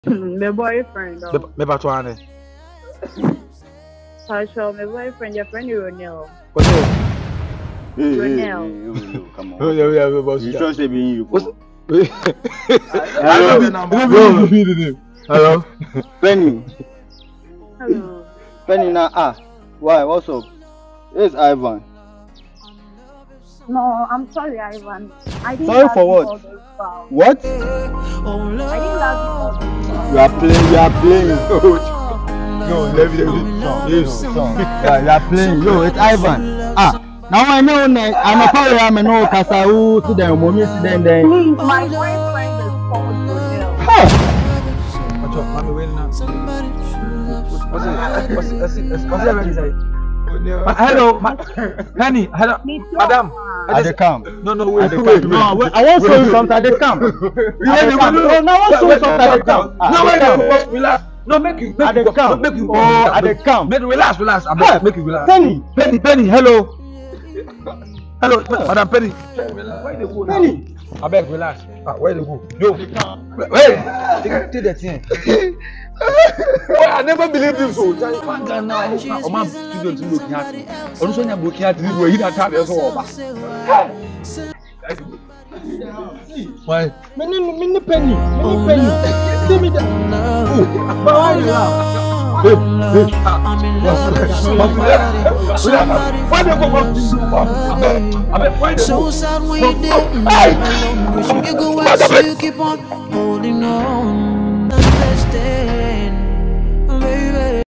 My boyfriend. Me batwane. Partial, my boyfriend, your friend Ronel. What's it? Ronel. Come on. Oh yeah, boss. You trust me being you. Hello. Penny. Hello. Penny now why? What's up? It's Ivan. No, I'm sorry, Ivan. I didn't Sorry love for you what? all this while. What? I didn't love you all this while. You are playing. No, let me. Yeah, you are playing. Yo, it's Ivan. Now I know I'm a power. I'm a no Kasa who to them, mommy to them. Please, my boyfriend is called Ronel. What's up, mommy? Wait now. What's it? Hello, Penny. Hello, madam. I dey come. No, wait. No, I want to show you something. I dey come. No, I want to show you something. I dey come. No, wait, relax. No, make you. I dey come. Make you. Oh, I dey come. Relax. Make you relax. Penny, hello. Hello, madam Penny. Penny. I beg, relax. Where they go? Yo, wait. Take that thing. I never believed this. So, I'm student looking at me. Also, I'm looking at you. You're not tired of all. Why? Mini penny. Give me that. But why you laugh? So sad when you did. Wishing you go out, so you keep on holding on.